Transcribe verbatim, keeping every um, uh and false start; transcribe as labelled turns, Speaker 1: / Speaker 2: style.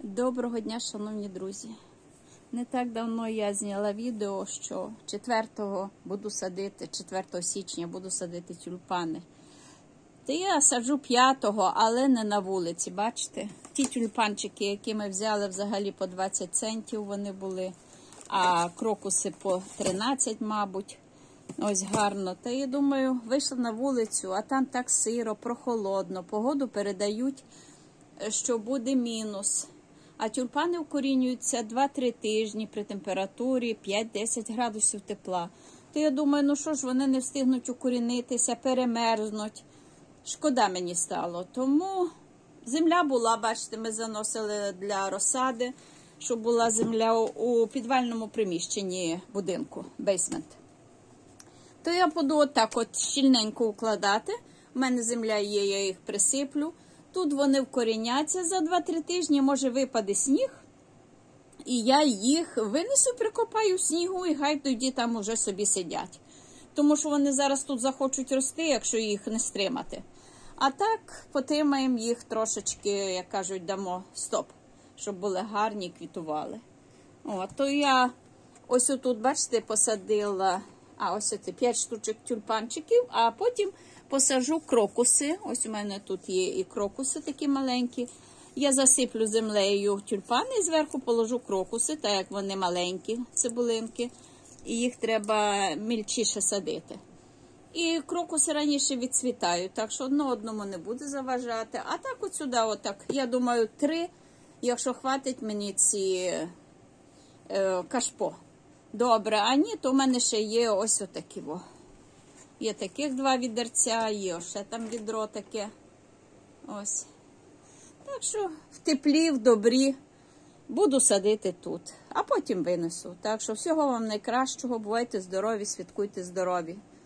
Speaker 1: Доброго дня, шановні друзі! Не так давно я зняла відео, що четвертого буду садити, четвертого січня буду садити тюльпани. Та я саджу п'ятого, але не на вулиці, бачите? Ті тюльпанчики, які ми взяли взагалі по двадцять центів вони були, а крокуси по тринадцять, мабуть. Ось гарно. Та я думаю, вийшла на вулицю, а там так сиро, прохолодно. Погоду передають, що буде мінус. А тюльпани вкорінюються два-три тижні при температурі п'ять-десять градусів тепла. То я думаю, ну що ж, вони не встигнуть укорінитися, перемерзнуть. Шкода мені стало. Тому земля була, бачите, ми заносили для розсади, щоб була земля у підвальному приміщенні будинку, бейсмент. То я буду отак от щільненько укладати. У мене земля є, я їх присиплю. Тут вони вкоріняться за два-три тижні, може випаде сніг, і я їх винесу, прикопаю в снігу, і хай тоді там уже собі сидять. Тому що вони зараз тут захочуть рости, якщо їх не стримати. А так, потримаємо їх трошечки, як кажуть, дамо стоп, щоб були гарні, квітували. О, то я ось отут, бачите, посадила, а ось оце п'ять штучок тюльпанчиків, а потім посаджу крокуси. Ось у мене тут є і крокуси такі маленькі. Я засиплю землею тюльпани і зверху положу крокуси, так як вони маленькі, цибулинки. І їх треба мільчіше садити. І крокуси раніше відцвітають, так що одно одному не буде заважати. А так от сюди, отак, я думаю, три, якщо хватить мені ці е, кашпо. Добре, а ні, то в мене ще є ось отакі. О. Є таких два відерця, є ще там відро таке. Ось. Так що в теплі, в добрі буду садити тут, а потім винесу. Так що всього вам найкращого, бувайте здорові, святкуйте здорові.